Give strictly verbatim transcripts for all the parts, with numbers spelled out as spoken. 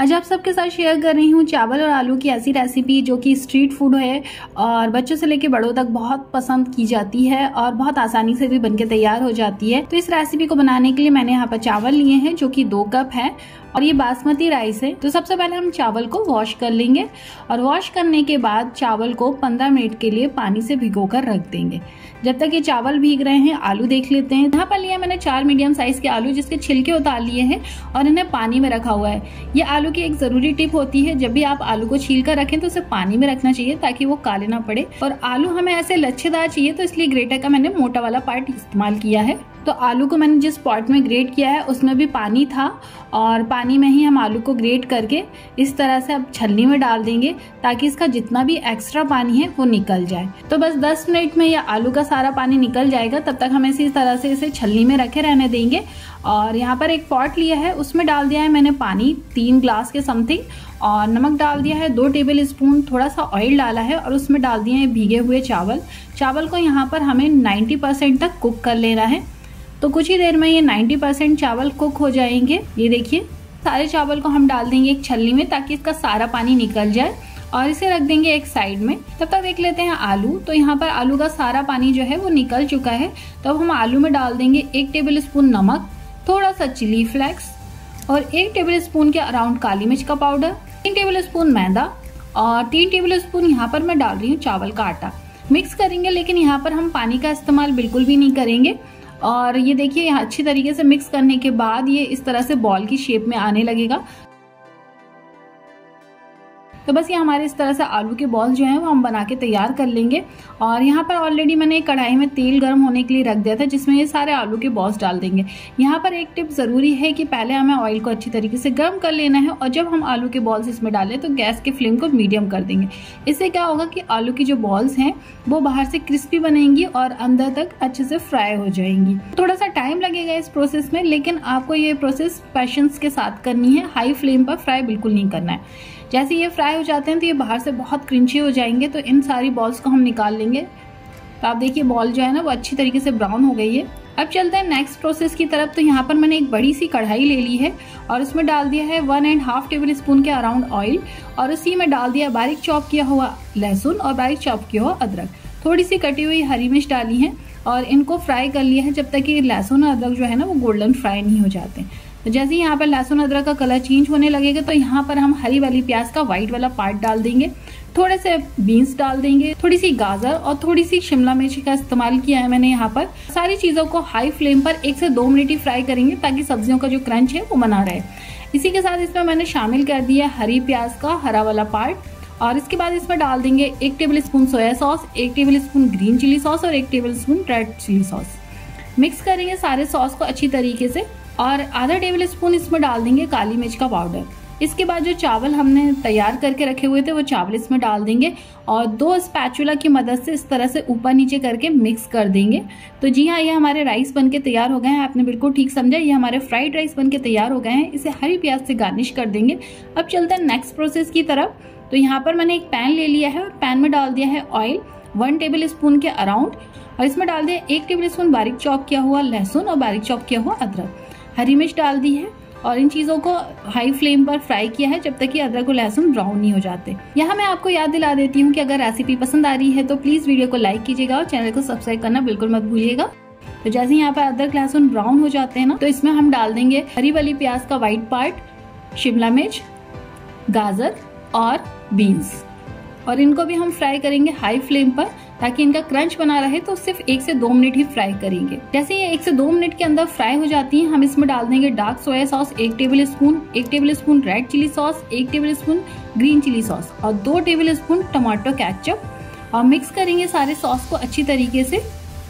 आज आप सबके साथ शेयर कर रही हूँ चावल और आलू की ऐसी रेसिपी जो कि स्ट्रीट फूड है और बच्चों से लेकर बड़ों तक बहुत पसंद की जाती है और बहुत आसानी से भी बनके तैयार हो जाती है। तो इस रेसिपी को बनाने के लिए मैंने यहाँ पर चावल लिए हैं जो कि दो कप है और ये बासमती राइस है। तो सबसे पहले हम चावल को वॉश कर लेंगे और वॉश करने के बाद चावल को पंद्रह मिनट के लिए पानी से भिगोकर रख देंगे। जब तक ये चावल भीग रहे हैं आलू देख लेते हैं। यहाँ पर लिया मैंने चार मीडियम साइज के आलू जिसके छिलके उतार लिए हैं और इन्हें पानी में रखा हुआ है। ये आलू की एक जरूरी टिप होती है, जब भी आप आलू को छील कर रखें तो उसे पानी में रखना चाहिए ताकि वो काले ना पड़े। और आलू हमें ऐसे लच्छेदार चाहिए तो इसलिए ग्रेटर का मैंने मोटा वाला पार्ट इस्तेमाल किया है। तो आलू को मैंने जिस पॉट में ग्रेट किया है उसमें भी पानी था और पानी में ही हम आलू को ग्रेट करके इस तरह से अब छलनी में डाल देंगे ताकि इसका जितना भी एक्स्ट्रा पानी है वो निकल जाए। तो बस दस मिनट में ये आलू का सारा पानी निकल जाएगा, तब तक हम इसी तरह से इसे छलनी में रखे रहने देंगे। और यहाँ पर एक पॉट लिया है, उसमें डाल दिया है मैंने पानी तीन ग्लास के समथिंग और नमक डाल दिया है दो टेबल स्पून, थोड़ा सा ऑयल डाला है और उसमें डाल दिए हैं भीगे हुए चावल। चावल को यहाँ पर हमें नब्बे परसेंट तक कुक कर लेना है। तो कुछ ही देर में ये नब्बे परसेंट चावल कुक हो जाएंगे। ये देखिए सारे चावल को हम डाल देंगे एक छलनी में ताकि इसका सारा पानी निकल जाए और इसे रख देंगे एक साइड में। तब तक देख लेते हैं आलू। तो यहाँ पर आलू का सारा पानी जो है वो निकल चुका है। तो अब हम आलू में डाल देंगे एक टेबल स्पून नमक, थोड़ा सा चिली फ्लेक्स और एक टेबल स्पून के अराउंड काली मिर्च का पाउडर, तीन टेबल स्पून मैदा और तीन टेबल स्पून यहाँ पर मैं डाल रही हूँ चावल का आटा। मिक्स करेंगे, लेकिन यहाँ पर हम पानी का इस्तेमाल बिल्कुल भी नहीं करेंगे। और ये देखिए यहाँ अच्छी तरीके से मिक्स करने के बाद ये इस तरह से बॉल की शेप में आने लगेगा। तो बस ये हमारे इस तरह से आलू के बॉल्स जो हैं वो हम बना के तैयार कर लेंगे। और यहाँ पर ऑलरेडी मैंने एक कढ़ाई में तेल गर्म होने के लिए रख दिया था जिसमें ये सारे आलू के बॉल्स डाल देंगे। यहाँ पर एक टिप ज़रूरी है कि पहले हमें ऑयल को अच्छी तरीके से गर्म कर लेना है और जब हम आलू के बॉल्स इसमें डालें तो गैस के फ्लेम को मीडियम कर देंगे। इससे क्या होगा कि आलू की जो बॉल्स हैं वो बाहर से क्रिस्पी बनेंगी और अंदर तक अच्छे से फ्राई हो जाएंगी। थोड़ा सा टाइम लगेगा इस प्रोसेस में, लेकिन आपको ये प्रोसेस पेशेंस के साथ करनी है। हाई फ्लेम पर फ्राई बिल्कुल नहीं करना है। जैसे ये फ्राई हो जाते हैं तो ये बाहर से बहुत क्रंची हो जाएंगे। तो इन सारी बॉल्स को हम निकाल लेंगे। तो आप देखिए बॉल जो है ना वो अच्छी तरीके से ब्राउन हो गई है। अब चलते हैं नेक्स्ट प्रोसेस की तरफ। तो यहाँ पर मैंने एक बड़ी सी कढ़ाई ले ली है और उसमें डाल दिया है one and half tablespoon के अराउंड ऑयल और उसी में डाल दिया बारीक चॉप किया हुआ लहसुन और बारीक चॉप किया हुआ अदरक। थोड़ी सी कटी हुई हरी मिर्च डाली है और इनको फ्राई कर लिया है जब तक कि लहसुन और अदरक जो है ना वो गोल्डन फ्राई नहीं हो जाते। तो जैसे ही यहाँ पर लहसुन अदरक का कलर चेंज होने लगेगा तो यहाँ पर हम हरी वाली प्याज का व्हाइट वाला पार्ट डाल देंगे, थोड़े से बीन्स डाल देंगे, थोड़ी सी गाजर और थोड़ी सी शिमला मिर्च का इस्तेमाल किया है मैंने यहाँ पर। सारी चीजों को हाई फ्लेम पर एक से दो मिनट ही फ्राई करेंगे ताकि सब्जियों का जो क्रंच है वो बना रहे। इसी के साथ इसमें मैंने शामिल कर दिया हरी प्याज का हरा वाला पार्ट और इसके बाद इसमें डाल देंगे एक टेबल स्पून सोया सॉस, एक tablespoon green chilli sauce और एक tablespoon red chilli sauce. Mix करेंगे सारे सॉस को अच्छी तरीके से और आधा टेबल स्पून इसमें डाल देंगे काली मिर्च का पाउडर। इसके बाद जो चावल हमने तैयार करके रखे हुए थे वो चावल इसमें डाल देंगे और दो स्पैचुला की मदद से इस तरह से ऊपर नीचे करके मिक्स कर देंगे। तो जी हाँ, ये हमारे राइस बनके तैयार हो गए हैं। आपने बिल्कुल ठीक समझा, ये हमारे फ्राइड राइस बनके तैयार हो गए हैं। इसे हरी प्याज से गार्निश कर देंगे। अब चलते हैं नेक्स्ट प्रोसेस की तरफ। तो यहाँ पर मैंने एक पैन ले लिया है और पैन में डाल दिया है ऑयल वन टेबल स्पून के अराउंड और इसमें डाल दिया एक टेबल स्पून बारीक चॉप किया हुआ लहसुन और बारीक चॉप किया हुआ अदरक। हरी मिर्च डाल दी है और इन चीजों को हाई फ्लेम पर फ्राई किया है जब तक कि अदरक और लहसुन ब्राउन नहीं हो जाते। यहाँ मैं आपको याद दिला देती हूँ कि अगर रेसिपी पसंद आ रही है तो प्लीज वीडियो को लाइक कीजिएगा और चैनल को सब्सक्राइब करना बिल्कुल मत भूलिएगा। तो जैसे यहाँ पर अदरक लहसुन ब्राउन हो जाते हैं ना तो इसमें हम डाल देंगे हरी वाली प्याज का व्हाइट पार्ट, शिमला मिर्च, गाजर और बीन्स और इनको भी हम फ्राई करेंगे हाई फ्लेम पर ताकि इनका क्रंच बना रहे। तो सिर्फ एक से दो मिनट ही फ्राई करेंगे। जैसे ये एक से दो मिनट के अंदर फ्राई हो जाती हैं हम इसमें डाल देंगे डार्क सोया सॉस एक टेबल स्पून, एक tablespoon red chilli sauce, एक tablespoon green chilli sauce और दो टेबल स्पून टमाटो केचप और मिक्स करेंगे सारे सॉस को अच्छी तरीके से।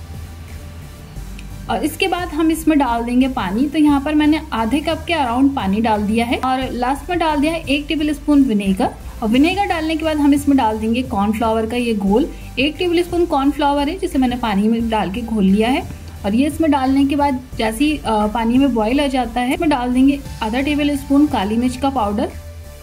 और इसके बाद हम इसमें डाल देंगे पानी। तो यहाँ पर मैंने आधे कप के अराउंड पानी डाल दिया है और लास्ट में डाल दिया है एक टेबल स्पून विनेगर और विनेगर डालने के बाद हम इसमें डाल देंगे कॉर्नफ्लावर का ये घोल। एक टेबल स्पून कॉर्नफ्लावर है जिसे मैंने पानी में डाल के घोल लिया है और ये इसमें डालने के बाद जैसे ही पानी में बॉईल आ जाता है इसमें डाल देंगे आधा टेबल स्पून काली मिर्च का पाउडर।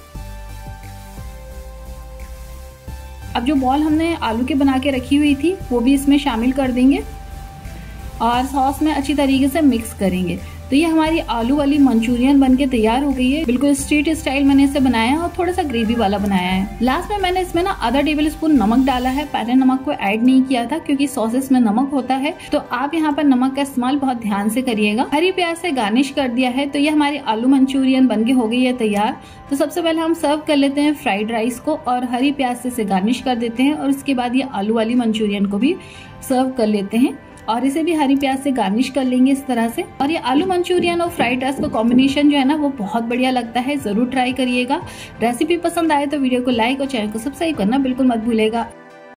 अब जो बॉल हमने आलू के बना के रखी हुई थी वो भी इसमें शामिल कर देंगे और सॉस में अच्छी तरीके से मिक्स करेंगे। तो ये हमारी आलू वाली मंचूरियन बनके तैयार हो गई है। बिल्कुल स्ट्रीट स्टाइल मैंने इसे बनाया है और थोड़ा सा ग्रेवी वाला बनाया है। लास्ट में मैंने इसमें ना आधा टेबल स्पून नमक डाला है। पहले नमक को ऐड नहीं किया था क्योंकि सॉसेस में नमक होता है, तो आप यहाँ पर नमक का इस्तेमाल बहुत ध्यान से करिएगा। हरी प्याज से गार्निश कर दिया है। तो ये हमारी आलू मंचूरियन बनके हो गई है तैयार। तो सबसे पहले हम सर्व कर लेते हैं फ्राइड राइस को और हरी प्याज से इसे गार्निश कर देते हैं, और उसके बाद ये आलू वाली मंचूरियन को भी सर्व कर लेते हैं और इसे भी हरी प्याज से गार्निश कर लेंगे इस तरह से। और ये आलू मंचूरियन और फ्राइड राइस का कॉम्बिनेशन जो है ना वो बहुत बढ़िया लगता है, जरूर ट्राई करिएगा। रेसिपी पसंद आए तो वीडियो को लाइक और चैनल को सब्सक्राइब करना बिल्कुल मत भूलेगा।